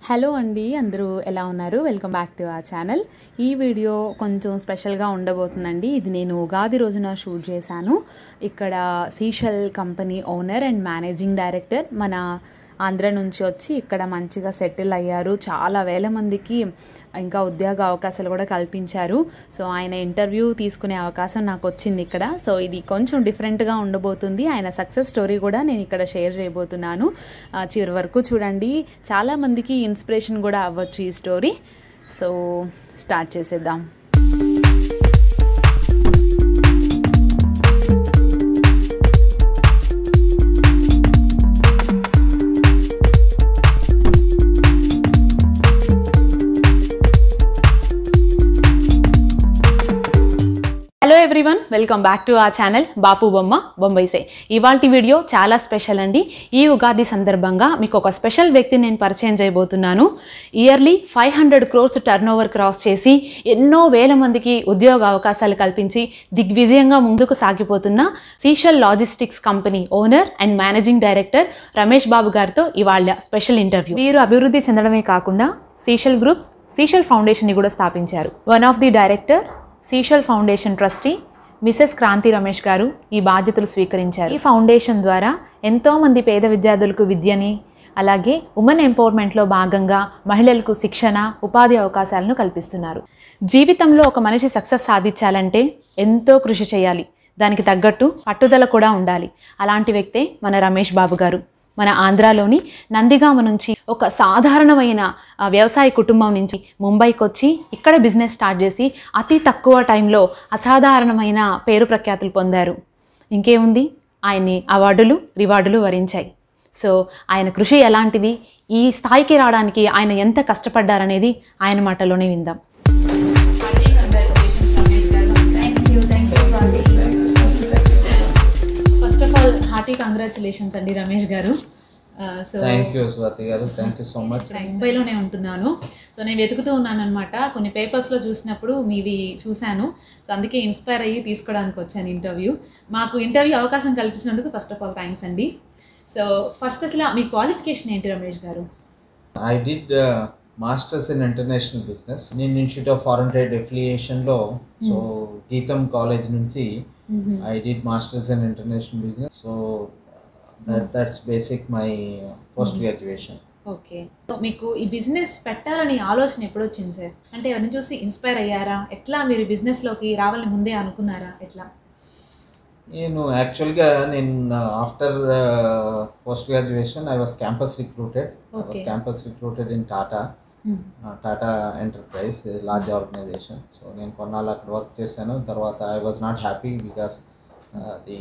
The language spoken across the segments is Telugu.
హలో అండి, అందరూ ఎలా ఉన్నారు? Welcome back to our channel. ఈ వీడియో కొంచెం స్పెషల్గా ఉండబోతుందండి. ఇది నేను ఉగాది రోజున షూట్ చేశాను. ఇక్కడ Seashell company owner and managing director మన ఆంధ్ర నుంచి వచ్చి ఇక్కడ మంచిగా సెటిల్ అయ్యారు. చాలా వేల మందికి ఇంకా ఉద్యోగ అవకాశాలు కూడా కల్పించారు. సో ఆయన ఇంటర్వ్యూ తీసుకునే అవకాశం నాకు వచ్చింది ఇక్కడ. సో ఇది కొంచెం డిఫరెంట్గా ఉండబోతుంది. ఆయన సక్సెస్ స్టోరీ కూడా నేను ఇక్కడ షేర్ చేయబోతున్నాను. చివరి వరకు చూడండి. చాలామందికి ఇన్స్పిరేషన్ కూడా అవ్వచ్చు ఈ స్టోరీ. సో స్టార్ట్ చేసేద్దాం. Hello everyone, welcome back to our channel Bapu Bomma Bombaise. ఇవాల్టి వీడియో చాలా స్పెషల్ అండి. ఈ ఉగాది సందర్భంగా మీకు ఒక స్పెషల్ వ్యక్తిని నేను పరిచయం చేయబోతున్నాను. ఇయర్లీ 500 crores టర్నోవర్ క్రాస్ చేసి ఎన్నో వేల మందికి ఉద్యోగ అవకాశాలు కల్పించి దిగ్విజయంగా ముందుకు సాగిపోతున్న Seashell logistics company owner and managing director Ramesh Babu గారితో ఇవాళ స్పెషల్ ఇంటర్వ్యూ. వీరు అభివృద్ధి చెందడమే కాకుండా సీషెల్ గ్రూప్స్ సీషెల్ ఫౌండేషన్ని కూడా స్థాపించారు. One of the director Seashell foundation trustee Mrs Kranthi Ramesh గారు ఈ బాధ్యతలు స్వీకరించారు. ఈ ఫౌండేషన్ ద్వారా ఎంతోమంది పేద విద్యార్థులకు విద్యని, అలాగే ఉమెన్ ఎంపవర్మెంట్లో భాగంగా మహిళలకు శిక్షణ, ఉపాధి అవకాశాలను కల్పిస్తున్నారు. జీవితంలో ఒక మనిషి సక్సెస్ సాధించాలంటే ఎంతో కృషి చేయాలి. దానికి తగ్గట్టు పట్టుదల కూడా ఉండాలి. అలాంటి వ్యక్తే మన రమేష్ బాబు గారు. మన ఆంధ్రాలోని నందిగామ నుంచి ఒక సాధారణమైన వ్యవసాయ కుటుంబం నుంచి ముంబైకి వచ్చి ఇక్కడ బిజినెస్ స్టార్ట్ చేసి అతి తక్కువ టైంలో అసాధారణమైన పేరు ప్రఖ్యాతులు పొందారు. ఇంకేముంది, ఆయన్ని అవార్డులు రివార్డులు వరించాయి. సో ఆయన కృషి ఎలాంటిది, ఈ స్థాయికి రావడానికి ఆయన ఎంత కష్టపడ్డారనేది ఆయన మాటలోనే విందాం. First of all hearty congratulations అండి రమేష్ గారు. సో థ్యాంక్ యూ స్వాతి గారు, థ్యాంక్ యూ సో మచ్. ముంబైలోనే ఉంటున్నాను. సో నేను వెతుకుతూ ఉన్నాను అనమాట. కొన్ని పేపర్స్లో చూసినప్పుడు మీవి చూశాను. సో అందుకే ఇన్స్పైర్ అయ్యి తీసుకోవడానికి వచ్చాను ఇంటర్వ్యూ. మాకు ఇంటర్వ్యూ అవకాశం కల్పించినందుకు ఫస్ట్ ఆఫ్ ఆల్ థ్యాంక్స్ అండి. సో ఫస్ట్ అసలు మీ క్వాలిఫికేషన్ ఏంటి రమేష్ గారు? I did masters in international business. నేను ఇన్స్టిట్యూట్ ఆఫ్ ఫారెన్ ట్రేడ్ ఎఫిలియేషన్లో, సో గీతం కాలేజ్ నుంచి I did masters in international business. So that's basic my post graduation. Okay. So మీకు ఈ బిజినెస్ పెట్టాలని ఆలోచన ఎప్పుడు వచ్చింది సార్? అంటే ఎవరిని చూసి ఇన్స్పైర్ అయ్యారా? ఎట్లా మీరు బిజినెస్లోకి రావాలని ముందే అనుకున్నారా? ఎట్లా? నేను యాక్చువల్గా after post graduation I was campus recruited in Tata enterprise, large organisation. So నేను కొన్నాళ్ళు అక్కడ వర్క్ చేశాను. తర్వాత I was not happy because అది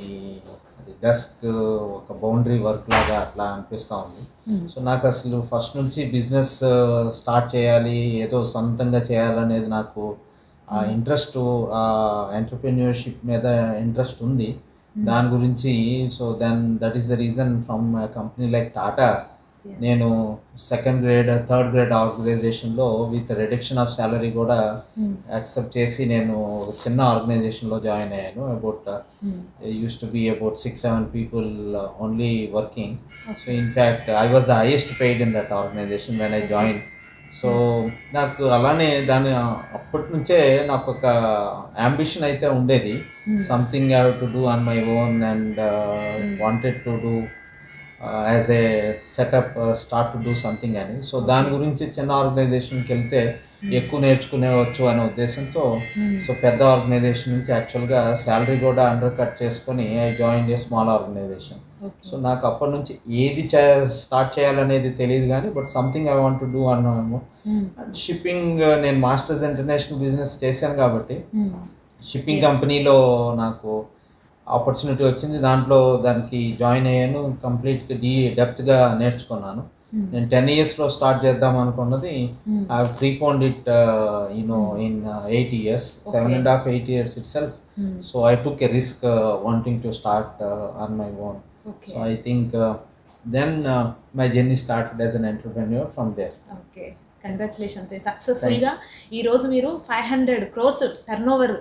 డెస్క్ ఒక బౌండరీ వర్క్ లాగా అట్లా అనిపిస్తూ ఉంది. సో నాకు అసలు ఫస్ట్ నుంచి బిజినెస్ స్టార్ట్ చేయాలి, ఏదో సొంతంగా చేయాలనేది నాకు ఇంట్రెస్ట్, ఎంటర్‌ప్రెన్యూర్‌షిప్ మీద ఇంట్రెస్ట్ ఉంది దాని గురించి. So that is the reason from company like Tata నేను సెకండ్ గ్రేడ్ థర్డ్ గ్రేడ్ ఆర్గనైజేషన్లో విత్ రిడక్షన్ ఆఫ్ సాలరీ కూడా యాక్సెప్ట్ చేసి నేను ఒక చిన్న ఆర్గనైజేషన్లో జాయిన్ అయ్యాను. About used to be about 6-7 people only working. So in fact I was the highest paid in that organisation when I join. So నాకు అలానే దాని అప్పటి నుంచే నాకు ఒక అంబిషన్ అయితే ఉండేది, something have to do on my own and wanted to do as a setup start to do something అని. సో దాని గురించి చిన్న ఆర్గనైజేషన్కి వెళ్తే ఎక్కువ నేర్చుకునేవచ్చు అనే ఉద్దేశంతో సో పెద్ద ఆర్గనైజేషన్ నుంచి యాక్చువల్గా శాలరీ కూడా అండర్ కట్ చేసుకొని I join a small organisation. So నాకు అప్పటి నుంచి ఏది స్టార్ట్ చేయాలనేది తెలియదు కానీ but something I want to do అన్నాను. షిప్పింగ్, నేను మాస్టర్స్ ఇంటర్నేషనల్ బిజినెస్ చేశాను కాబట్టి షిప్పింగ్ కంపెనీలో నాకు ఆపర్చునిటీ వచ్చింది. దానికి జాయిన్ అయ్యాను. కంప్లీట్గా డెప్త్గా నేర్చుకున్నాను. నేను 10 yearsలో స్టార్ట్ చేద్దాం అనుకున్నది I have preponed it in 8 years, 7.5-8 years itself. So I took a risk wanting to start on my own. So I think then my journey started as an entrepreneur from there. Congratulations. సక్సెస్ఫుల్గా ఈరోజు మీరు 500 crores టర్నోవర్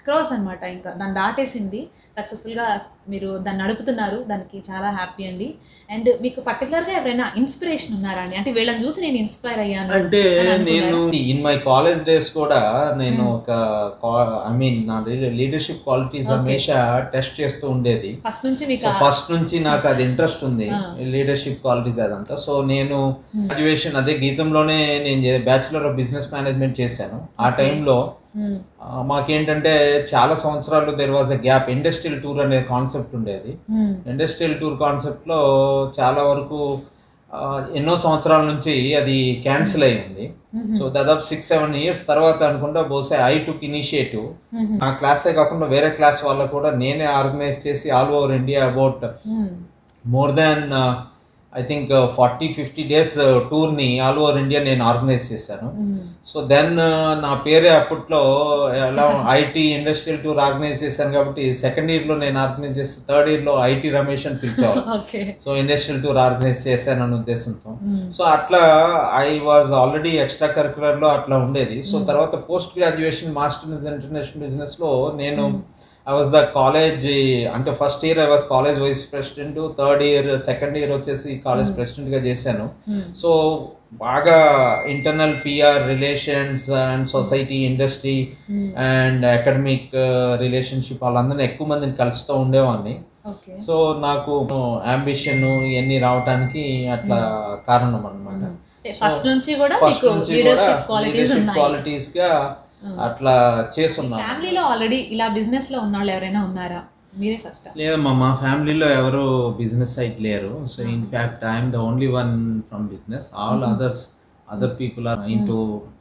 క్రాస్ అనమాట, ఇంకా దాన్ని దాటేసింది సక్సెస్ఫుల్గా. మీరు దాన్ని నడుపుతున్నారు, దానికి చాలా హ్యాపీ అండి. అండ్ మీకు పర్టికులర్గా ఎవరైనా ఇన్స్పిరేషన్ ఉన్నారా అండి? అంటే వీళ్ళని చూసి నేను ఇన్స్పైర్ అయ్యాను అంటే నేను ఇన్ మై కాలేజ్ డేస్ కూడా నేను ఒక ఐ మీన్ నా లీడర్షిప్ క్వాలిటీస్ హమేషా టెస్ట్ చేస్తూ ఉండేది. ఫస్ట్ నుంచి మీకు ఫస్ట్ నుంచి నాకు అది ఇంట్రెస్ట్ ఉంది, లీడర్షిప్ క్వాలిటీస్ అదంతా. సో నేను గ్రాడ్యుయేషన్ అదే గీతంలోనే నేను బ్యాచులర్ ఆఫ్ బిజినెస్ మేనేజ్మెంట్ చేశాను. ఆ టైంలో మాకేంటంటే చాలా సంవత్సరాలు there was a gap. Industrial tour అనే కాన్సెప్ట్ ఉండేది. ఇండస్ట్రియల్ టూర్ కాన్సెప్ట్ లో చాలా వరకు ఎన్నో సంవత్సరాల నుంచి అది క్యాన్సిల్ అయ్యింది. సో దాదాపు 6-7 years తర్వాత అనుకుంటా బహుశా ఐ టుక్ ఇనిషియేటివ్. ఆ క్లాసే కాకుండా వేరే క్లాస్ వాళ్ళకు కూడా నేనే ఆర్గనైజ్ చేసి all over India about more than I think 40-50 days టూర్ని ఆల్ ఓవర్ ఇండియా నేను ఆర్గనైజ్ చేశాను. సో దెన్ నా పేరే అప్పట్లో ఎలా ఐటీ ఇండస్ట్రియల్ టూర్ ఆర్గనైజ్ చేశాను కాబట్టి సెకండ్ ఇయర్లో నేను ఆర్గనైజ్ చేస్తే థర్డ్ ఇయర్లో ఐటీ రమేష్ అని పిలిచేవారు. సో ఇండస్ట్రియల్ టూర్ ఆర్గనైజ్ చేశాను అనే ఉద్దేశంతో. సో అట్లా ఐ వాజ్ ఆల్రెడీ ఎక్స్ట్రా కరికులర్లో అట్లా ఉండేది. సో తర్వాత పోస్ట్ గ్రాడ్యుయేషన్ మాస్టర్స్ ఇంటర్నేషనల్ బిజినెస్లో నేను I was the college, అంటే first year I was college vice president, third year second year వచ్చేసి కాలేజ్ ప్రెసిడెంట్గా చేశాను. సో బాగా internal PR relations and society industry and academic relationship వాళ్ళందరినీ ఎక్కువ మందిని కలుస్తూ ఉండేవాడిని. సో నాకు అంబిషన్ ఇవన్నీ రావడానికి అట్లా కారణం అనమాట. ఫస్ట్ నుంచి కూడా లీడర్షిప్ క్వాలిటీస్ గా అట్లా చేస్తున్నా. ఫ్యామిలీలో ఆల్రెడీ ఇలా బిజినెస్ లో ఉన్నవాళ్ళు ఎవరైనా ఉన్నారా? మీరే ఫస్ట్? లేదమ్మా, మా ఫ్యామిలీలో ఎవరు బిజినెస్ సైడ్ లేరు. So in fact I'm the only one from business. All other people are into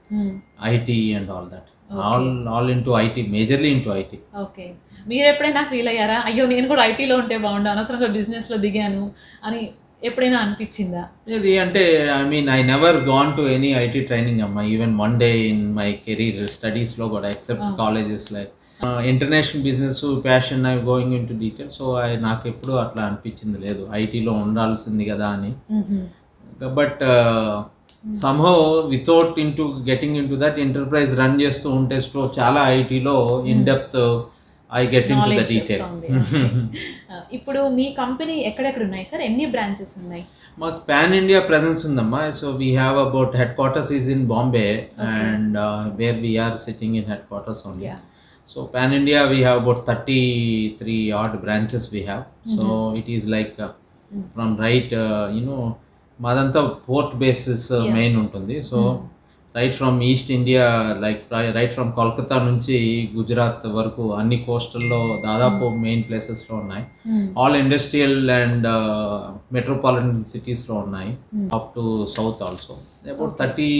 IT and all that. All into IT, majorly into IT. Okay. మీరు ఎప్పుడైనా ఫీల్ అయ్యారా, అయ్యో నేను కూడా ఐటీలో ఉంటే బాగుండు, అనవసరంగా బిజినెస్ లో దిగాను అని ఎప్పుడైనా అనిపించిందా? ఇది అంటే I mean I never gone to any IT training అమ్మా, even one day in my career స్టడీస్లో కూడా, except colleges like international business passion I going in to detail. So నాకు ఎప్పుడు అట్లా అనిపించింది లేదు ఐటీలో ఉండాల్సింది కదా అని. But somehow without into getting in to that enterprise run చేస్తూ ఉంటే చాలా ఐటీలో in depth I get into the detail. ఇప్పుడు మీ కంపెనీ ఎక్కడెక్కడ ఉన్నాయి సార్? ఎన్ని బ్రాంచెస్ ఉన్నాయి? మాకు పాన్ ఇండియా ప్రెజెన్స్ ఉందమ్మా. So we have about headquarters is in Bombay and where we are sitting in headquarters only. So pan India we have about 33 odd branches we have. So it is like from right మాదంతా పోర్ట్ బేసిస్ మెయిన్ ఉంటుంది. So right from east India, like right from Kolkata నుంచి గుజరాత్ వరకు అన్ని కోస్టల్లో దాదాపు మెయిన్ ప్లేసెస్లో ఉన్నాయి. ఆల్ ఇండస్ట్రియల్ అండ్ మెట్రోపాలిటన్ సిటీస్లో ఉన్నాయి, up to south also. About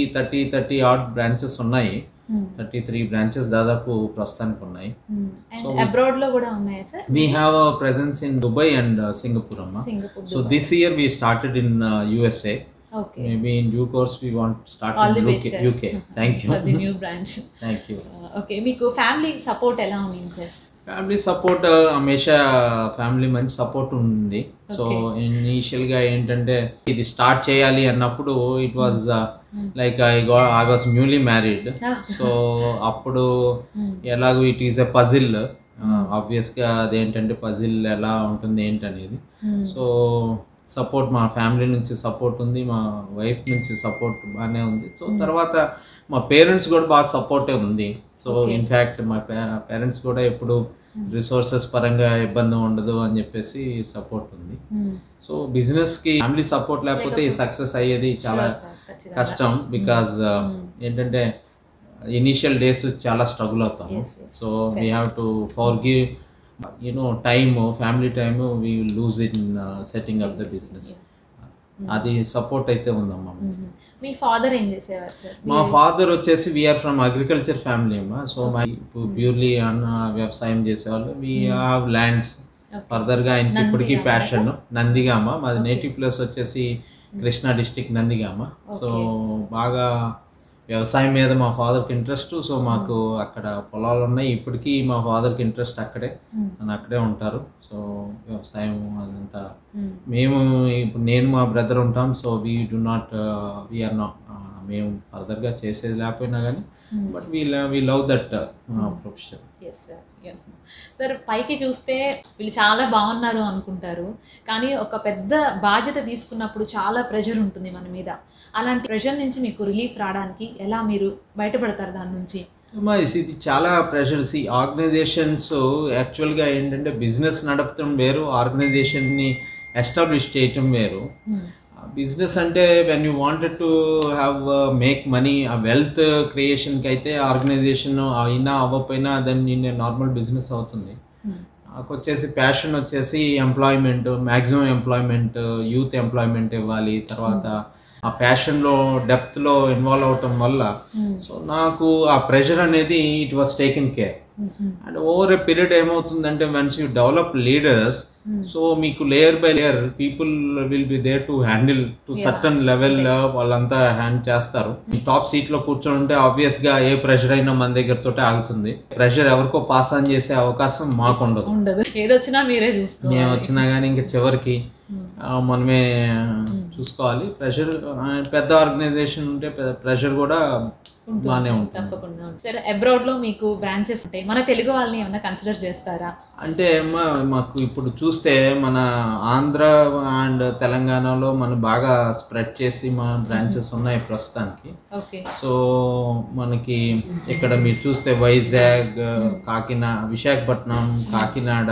30 odd branches ఉన్నాయి. 33 బ్రాంచెస్ దాదాపు ప్రస్తుతానికి ఉన్నాయి. సో అబ్రాడ్ లో కూడా ఉన్నాయా sir? We have a presence in Dubai and Singapore amma. So this year we started in USA. Okay. Maybe in due course we want to start all in UK. Thank you for the new branch. Thank you. Okay, మీకు ఫ్యామిలీ సపోర్ట్ ఎలా ఉంది సార్? ఫ్యామిలీ సపోర్ట్ హమేషా ఫ్యామిలీ మంచి సపోర్ట్ ఉంది. సో ఇనీషియల్గా ఏంటంటే ఇది స్టార్ట్ చేయాలి అన్నప్పుడు it was like I was newly married. So అప్పుడు ఎలాగో ఇట్ ఈస్ ఎ పజిల్. ఆబ్వియస్గా అదేంటంటే పజిల్ ఎలా ఉంటుంది ఏంటనేది. సో సపోర్ట్ మా ఫ్యామిలీ నుంచి సపోర్ట్ ఉంది, మా వైఫ్ నుంచి సపోర్ట్ బాగానే ఉంది. సో తర్వాత మా పేరెంట్స్ కూడా బాగా సపోర్టే ఉంది. సో ఇన్ఫ్యాక్ట్ మా పేరెంట్స్ కూడా ఎప్పుడు రిసోర్సెస్ పరంగా ఇబ్బంది ఉండదు అని చెప్పేసి సపోర్ట్ ఉంది. సో బిజినెస్కి ఫ్యామిలీ సపోర్ట్ లేకపోతే ఈ సక్సెస్ అయ్యేది చాలా కష్టం. బికాజ్ ఏంటంటే ఇనీషియల్ డేస్ చాలా స్ట్రగుల్ అవుతాము. So we have to forgive time, family time we will lose in setting up the business. అది సపోర్ట్ అయితే ఉందమ్మా. మీ ఫాదర్ ఏం చేసేవారు సార్? మా ఫాదర్ వచ్చేసి వీఆర్ ఫ్రమ్ అగ్రికల్చర్ ఫ్యామిలీ అమ్మా. సో మై ప్యూర్లీ వ్యవసాయం చేసేవాళ్ళు. We have lands. ఫర్దర్గా ఆయనకి ఇప్పటికీ ప్యాషన్ నందిగామ. మాది నేటివ్ ప్లేస్ వచ్చేసి కృష్ణా డిస్టిక్ నందిగామ. సో బాగా వ్యవసాయం మీద మా ఫాదర్కి ఇంట్రెస్ట్. సో మాకు అక్కడ పొలాలు ఉన్నాయి. ఇప్పటికీ మా ఫాదర్కి ఇంట్రెస్ట్ అక్కడే, తను అక్కడే ఉంటారు. సో వ్యవసాయం అదంతా మేము ఇప్పుడు నేను మా బ్రదర్ ఉంటాం. సో వీఆర్ నాట్ మేము ఫర్దర్గా చేసేది లేకపోయినా కానీ but we love that profession. Yes sir. Sir పైకి చూస్తే వీళ్ళు చాలా బాగున్నారు అనుకుంటారు, కానీ ఒక పెద్ద బాధ్యత తీసుకున్నప్పుడు చాలా ప్రెషర్ ఉంటుంది మన మీద. అలాంటి ప్రెషర్ నుంచి మీకు రిలీఫ్ రావడానికి ఎలా మీరు బయటపడతారు దాని నుంచి? ఇది చాలా ప్రెషర్స్. ఈ ఆర్గనైజేషన్స్ యాక్చువల్గా ఏంటంటే బిజినెస్ నడపడం వేరు, ఆర్గనైజేషన్ని ఎస్టాబ్లిష్ చేయటం వేరు. బిజినెస్ అంటే when you wanted to have make money, ఆ వెల్త్ క్రియేషన్కి అయితే ఆర్గనైజేషన్ అయినా అవ్వకపోయినా దాన్ని నార్మల్ బిజినెస్ అవుతుంది. నాకు వచ్చేసి ప్యాషన్ వచ్చేసి employment, maximum employment, youth employment ఇవ్వాలి. తర్వాత ఆ ప్యాషన్లో డెప్త్లో ఇన్వాల్వ్ అవటం వల్ల సో నాకు ఆ ప్రెషర్ అనేది it was taken care. And over a period ఏమవుతుందంటే once you develop leaders, so మీకు layer by layer people will be there to handle to certain level, వాళ్ళంతా హ్యాండ్ చేస్తారు. ఈ టాప్ సీట్లో కూర్చొని ఉంటే ఆబ్వియస్గా ఏ ప్రెషర్ అయినా మన దగ్గరతో ఆగుతుంది. ప్రెషర్ ఎవరికో పాస్ ఆన్ చేసే అవకాశం మాకు ఉండదు. ఏదొచ్చినా మీరే చూసుకోవాలి. మేము వచ్చినా కానీ ఇంకా చివరికి మనమే చూసుకోవాలి. ప్రెషర్ పెద్ద ఆర్గనైజేషన్ ఉంటే ప్రెషర్ కూడా బాగానే ఉంటుంది. తప్పకుండా. సరే, అబ్రాడ్ లో మీకు బ్రాంచెస్ ఉంటాయి, మన తెలుగు వాళ్ళని ఏమైనా కన్సిడర్ చేస్తారా? అంటే మాకు ఇప్పుడు చూస్తే మన ఆంధ్ర అండ్ తెలంగాణలో మనం బాగా స్ప్రెడ్ చేసి మా బ్రాంచెస్ ఉన్నాయి ప్రస్తుతానికి. సో మనకి ఇక్కడ మీరు చూస్తే Vizag, Visakhapatnam, Kakinada,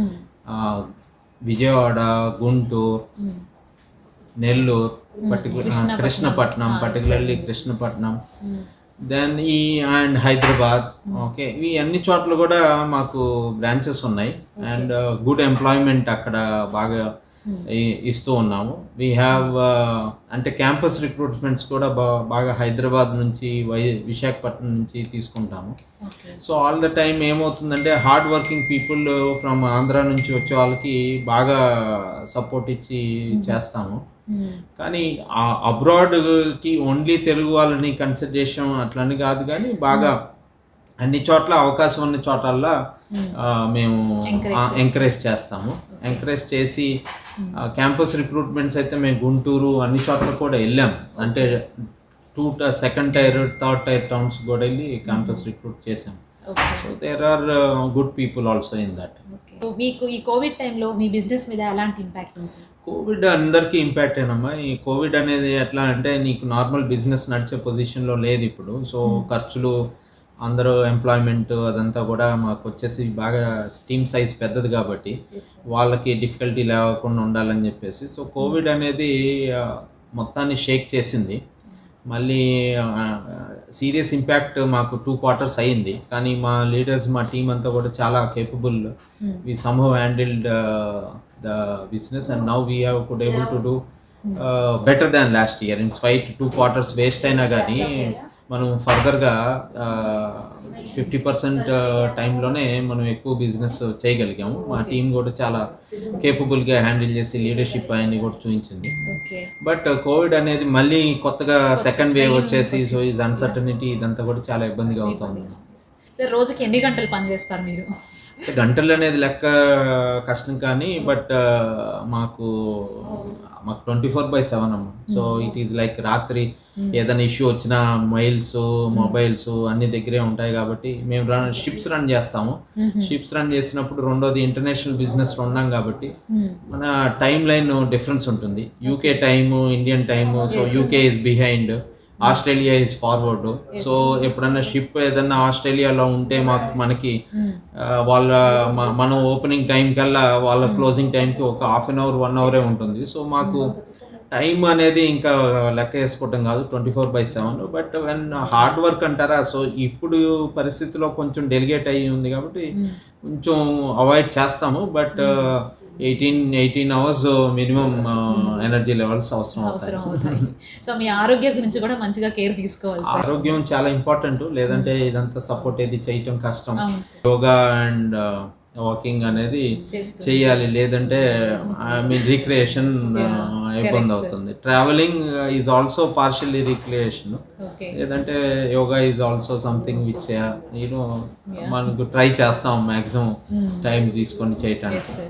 Vijayawada, Guntur, Nellore, Krishnapatnam, particularly Krishnapatnam, then and Hyderabad. Okay, ఈ అన్ని చోట్ల కూడా మాకు బ్రాంచెస్ ఉన్నాయి అండ్ గుడ్ ఎంప్లాయ్మెంట్ అక్కడ బాగా ఇస్తూ ఉన్నాము. వీ హ్యావ్ అంటే క్యాంపస్ రిక్రూట్మెంట్స్ కూడా బాగా హైదరాబాద్ నుంచి, విశాఖపట్నం నుంచి తీసుకుంటాము. సో ఆల్ ద టైమ్ ఏమవుతుందంటే hard working people from Andhra నుంచి వచ్చే వాళ్ళకి బాగా సపోర్ట్ ఇచ్చి చేస్తాము. కానీ అబ్రాడ్కి ఓన్లీ తెలుగు వాళ్ళని కన్సిడరేషన్ అట్లని కాదు, కానీ బాగా అన్ని చోట్ల అవకాశం ఉన్న చోటల్లా మేము ఎంకరేజ్ చేస్తాము. ఎంకరేజ్ చేసి క్యాంపస్ రిక్రూట్మెంట్స్ అయితే మేము గుంటూరు అన్ని చోట్ల కూడా వెళ్ళాము. అంటే second tier, third tier towns కూడా వెళ్ళి క్యాంపస్ రిక్రూట్ చేసాము. So there are good people also in that. మీకు ఈ కోవిడ్ టైంలో మీ బిజినెస్ మీద ఎలాంటి ఇంపాక్ట్ ఉంది? కోవిడ్ అందరికీ ఇంపాక్ట్ ఏనమ్మా. ఈ కోవిడ్ అనేది ఎట్లా అంటే నీకు నార్మల్ బిజినెస్ నడిచే పొజిషన్లో లేదు ఇప్పుడు. సో ఖర్చులు, అందరూ ఎంప్లాయ్మెంట్ అదంతా కూడా మాకు వచ్చేసి బాగా టీమ్ సైజ్ పెద్దది కాబట్టి వాళ్ళకి డిఫికల్టీ లేకుండా ఉండాలని చెప్పేసి సో కోవిడ్ అనేది మొత్తాన్ని షేక్ చేసింది. మళ్ళీ సీరియస్ ఇంపాక్ట్ మాకు 2 quarters అయ్యింది. కానీ మా లీడర్స్, మా టీం అంతా కూడా చాలా capable. We somehow handled the business and now we have could able to do better than last year. In spite 2 quarters waste అయినా కానీ మనం ఫర్దర్గా 50% టైంలోనే మనం ఎక్కువ బిజినెస్ చేయగలిగాము. మా టీం కూడా చాలా కేపబుల్గా హ్యాండిల్ చేసి లీడర్షిప్ అవన్నీ కూడా చూపించింది. బట్ కోవిడ్ అనేది మళ్ళీ కొత్తగా సెకండ్ వేవ్ వచ్చేసి సో ఈ అన్సర్టనిటీ ఇదంతా కూడా చాలా ఇబ్బందిగా అవుతుంది. రోజుకి ఎన్ని గంటలు పనిచేస్తారు మీరు? గంటలు అనేది లెక్క కష్టం, కానీ బట్ మాకు 24/7 అమ్మ. సో ఇట్ ఈస్ లైక్ రాత్రి ఏదైనా ఇష్యూ వచ్చినా మెయిల్స్, మొబైల్స్ అన్ని దగ్గరే ఉంటాయి కాబట్టి మేము షిప్స్ రన్ చేస్తాము. షిప్స్ రన్ చేసినప్పుడు రెండోది ఇంటర్నేషనల్ బిజినెస్ ఉన్నాం కాబట్టి మన టైం లైన్ డిఫరెన్స్ ఉంటుంది. UK time, Indian time. So UK is behind, Australia is forward. So ఎప్పుడన్నా షిప్ ఏదన్నా ఆస్ట్రేలియాలో ఉంటే మనకి మనం ఓపెనింగ్ టైం కల్లా వాళ్ళ క్లోజింగ్ టైంకి ఒక 1/2 hour 1 hour ఉంటుంది. సో మాకు టైం అనేది ఇంకా లెక్క వేసుకోవటం కాదు 24/7. బట్ వెన్ హార్డ్ వర్క్ అంటారా, సో ఇప్పుడు పరిస్థితిలో కొంచెం డెలిగేట్ అయ్యి ఉంది కాబట్టి కొంచెం అవాయిడ్ చేస్తాము. But 18 hours minimum energy levels అవసరం అవుతాయి. సో మీ ఆరోగ్యం గురించి కూడా మంచిగా కేర్ తీసుకోవాలి. ఆరోగ్యం చాలా ఇంపార్టెంట్, లేదంటే ఇదంతా సపోర్ట్ ఏది చేయటం కష్టం. యోగా అండ్ వాకింగ్ అనేది చేయాలి, లేదంటే రిక్రియేషన్ ఇబ్బంది అవుతుంది. Travelling is also partially recreation, లేదంటే yoga is also something which మనకు ట్రై చేస్తాం మ్యాక్సిమం టైం తీసుకొని చేయటానికి.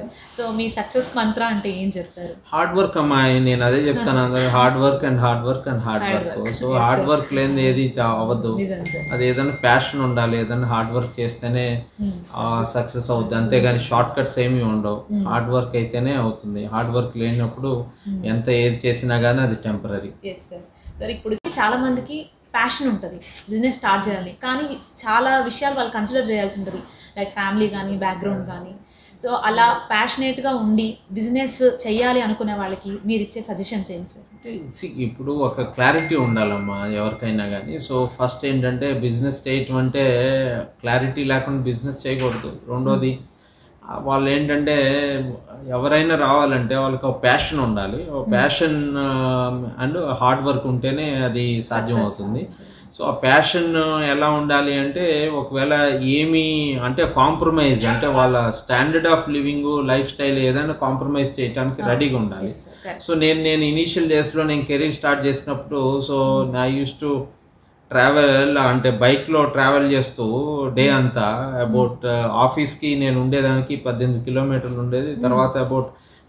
సో మీ సక్సెస్ మంత్ర అంటే ఏం చెప్తారు? హార్డ్ వర్క్ అమ్మా, నేను అదే చెప్తాను అందరూ, hard work and hard work and hard work. So hard work లేనిది ఏది అవ్వదు. అది ఏదైనా ప్యాషన్ ఉండాలి, ఏదైనా హార్డ్ వర్క్ చేస్తేనే సక్సెస్ అవుద్ది, అంతేగాని షార్ట్ కట్స్ ఏమీ ఉండవు. హార్డ్ వర్క్ అయితేనే అవుతుంది. హార్డ్ వర్క్ లేనప్పుడు ఎంత ఏది చేసినా కానీ అది టెంపరీ. సార్ ఇప్పుడు చాలా మందికి ప్యాషన్ ఉంటుంది బిజినెస్ స్టార్ట్ చేయాలి, కానీ చాలా విషయాలు వాళ్ళు కన్సిడర్ చేయాల్సి ఉంటుంది, లైక్ ఫ్యామిలీ కానీ బ్యాక్గ్రౌండ్ కానీ. సో అలా ప్యాషనేట్గా ఉండి బిజినెస్ చేయాలి అనుకునే వాళ్ళకి మీరు ఇచ్చే సజెషన్స్ ఏంటి సార్? అంటే ఇప్పుడు ఒక క్లారిటీ ఉండాలమ్మా ఎవరికైనా కానీ. సో ఫస్ట్ ఏంటంటే బిజినెస్ చేయటం అంటే క్లారిటీ లేకుండా బిజినెస్ చేయకూడదు. రెండోది వాళ్ళు ఏంటంటే ఎవరైనా రావాలంటే వాళ్ళకి ఒక ప్యాషన్ ఉండాలి. ఒక ప్యాషన్ అండ్ హార్డ్ వర్క్ ఉంటేనే అది సాధ్యం అవుతుంది. సో ఆ ప్యాషన్ ఎలా ఉండాలి అంటే ఒకవేళ ఏమి అంటే కాంప్రమైజ్ అంటే వాళ్ళ standard of living lifestyle ఏదైనా కాంప్రమైజ్ చేయడానికి రెడీగా ఉండాలి. సో నేను ఇనీషియల్ డేస్లో నేను కెరీర్ స్టార్ట్ చేసినప్పుడు so I use to travel అంటే బైక్లో ట్రావెల్ చేస్తూ డే అంతా అబౌట్ ఆఫీస్కి నేను ఉండేదానికి 18 కిలోమీటర్లు ఉండేది. తర్వాత అబౌట్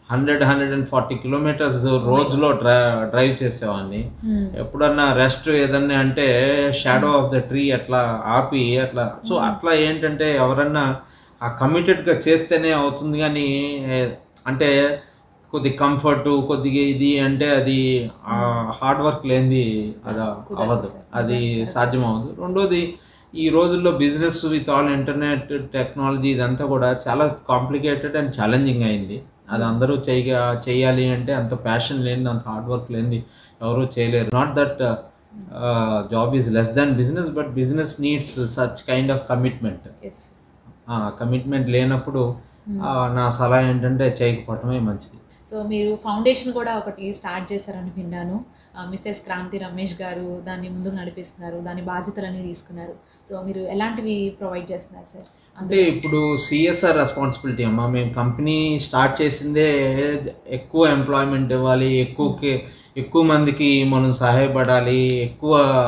140 కిలోమీటర్స్ రోజులో డ్రైవ్ చేసేవాడిని. ఎప్పుడన్నా రెస్ట్ ఏదన్నా అంటే షాడో ఆఫ్ ద ట్రీ అట్లా ఆపి అట్లా. సో అట్లా ఏంటంటే ఎవరన్నా ఆ కమిటెడ్గా చేస్తేనే అవుతుంది, కానీ అంటే కొద్ది కంఫర్ట్ కొద్దిగా ఇది అంటే అది హార్డ్ వర్క్ లేనిది అది అవ్వదు, అది సాధ్యం అవ్వదు. రెండోది ఈ రోజుల్లో business with all internet technology ఇదంతా కూడా చాలా కాంప్లికేటెడ్ అండ్ ఛాలెంజింగ్ అయింది. అది అందరూ చేయాలి అంటే అంత ప్యాషన్ లేనిది అంత హార్డ్ వర్క్ లేనిది ఎవరూ చేయలేరు. Not that job is less than business, but business needs such kind of commitment. Commitment లేనప్పుడు నా సలహా ఏంటంటే చేయకపోవటమే మంచిది. సో మీరు ఫౌండేషన్ కూడా ఒకటి స్టార్ట్ చేశారని విన్నాను. మిస్సెస్ క్రాంతి రమేష్ గారు దాన్ని ముందుకు నడిపిస్తున్నారు, దాని బాధ్యతలన్నీ తీసుకున్నారు. సో మీరు ఎలాంటివి ప్రొవైడ్ చేస్తున్నారు సార్? అంటే ఇప్పుడు సిఎస్ఆర్ రెస్పాన్సిబిలిటీ అమ్మా. మేము కంపెనీ స్టార్ట్ చేసిందే ఎక్కువ ఎంప్లాయ్మెంట్ ఇవ్వాలి, ఎక్కువ మందికి మనం సహాయపడాలి, ఎక్కువ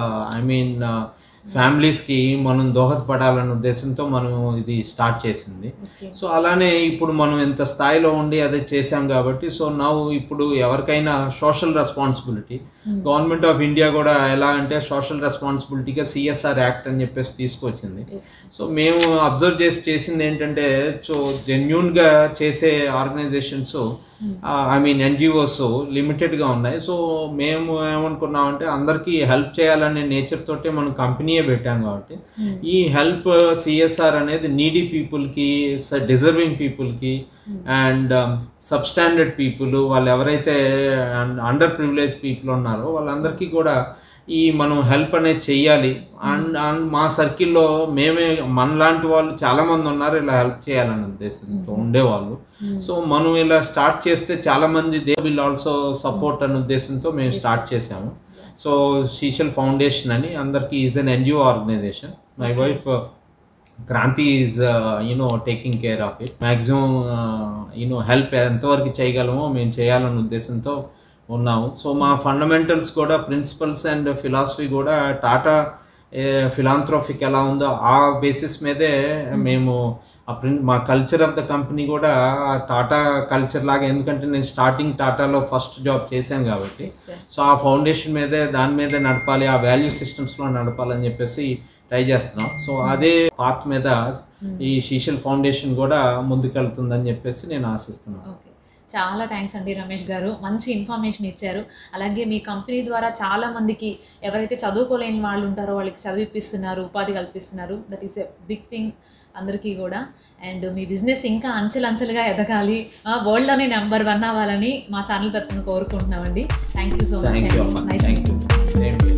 ఫ్యామిలీస్కి మనం దోహదపడాలన్న ఉద్దేశంతో మనం ఇది స్టార్ట్ చేసింది. సో అలానే ఇప్పుడు మనం ఎంత స్థాయిలో ఉండి అదే చేసాం కాబట్టి సో ఇప్పుడు ఎవరికైనా social responsibility government of India కూడా ఎలా అంటే సోషల్ రెస్పాన్సిబిలిటీగా సిఎస్ఆర్ యాక్ట్ అని చెప్పేసి తీసుకొచ్చింది. సో మేము అబ్జర్వ్ చేసింది ఏంటంటే సో జెన్యూన్గా చేసే ఆర్గనైజేషన్స్ ఎన్జిఓస్ లిమిటెడ్గా ఉన్నాయి. సో మేము ఏమనుకున్నామంటే అందరికీ హెల్ప్ చేయాలనే నేచర్ తోటే మనం కంపెనీయే పెట్టాం కాబట్టి ఈ హెల్ప్ సిఎస్ఆర్ అనేది నీడీ పీపుల్కి, డిజర్వింగ్ పీపుల్కి అండ్ సబ్స్టాండర్డ్ పీపుల్, వాళ్ళు ఎవరైతే అండర్ ప్రివిలేజ్ పీపుల్ ఉన్నారో వాళ్ళందరికీ కూడా ఈ మనం హెల్ప్ అనేది చెయ్యాలి. అండ్ మా సర్కిల్లో మేమే మనలాంటి వాళ్ళు చాలామంది ఉన్నారు ఇలా హెల్ప్ చేయాలనే ఉద్దేశంతో ఉండేవాళ్ళు. సో మనం ఇలా స్టార్ట్ చేస్తే చాలామంది దే విల్ ఆల్సో సపోర్ట్ అనే ఉద్దేశంతో మేము స్టార్ట్ చేసాము. సో సీషల్ ఫౌండేషన్ అని అందరికీ is an NGO organisation. My wife Kranti is taking care of it. Maximum help ఎంతవరకు చేయగలమో మేము చేయాలనే ఉద్దేశంతో ఉన్నాము. సో మా ఫండమెంటల్స్ కూడా ప్రిన్సిపల్స్ అండ్ ఫిలాసఫీ కూడా టాటా ఫిలాంథ్రోఫిక్ ఎలా ఉందో ఆ బేసిస్ మీదే మేము మా కల్చర్ ఆఫ్ ద కంపెనీ కూడా టాటా కల్చర్ లాగా, ఎందుకంటే నేను స్టార్టింగ్ టాటాలో ఫస్ట్ జాబ్ చేశాను కాబట్టి సో ఆ ఫౌండేషన్ మీదే దాని మీదే నడపాలి, ఆ వాల్యూ సిస్టమ్స్లో నడపాలని చెప్పేసి ట్రై చేస్తున్నాం. సో అదే పాత్ మీద ఈ సీషల్ ఫౌండేషన్ కూడా ముందుకెళ్తుందని చెప్పేసి నేను ఆశిస్తున్నాను. చాలా థ్యాంక్స్ అండి రమేష్ గారు, మంచి ఇన్ఫర్మేషన్ ఇచ్చారు. అలాగే మీ కంపెనీ ద్వారా చాలా మందికి ఎవరైతే చదువుకోలేని వాళ్ళు ఉంటారో వాళ్ళకి చదివిపిస్తున్నారు, ఉపాధి కల్పిస్తున్నారు. That is a big thing అందరికీ కూడా. అండ్ మీ బిజినెస్ ఇంకా అంచెలంచెలుగా ఎదగాలి, వరల్డ్లోనే నెంబర్ 1 అవ్వాలని మా ఛానల్ తరఫున కోరుకుంటున్నామండి. Thank you so much. Nice.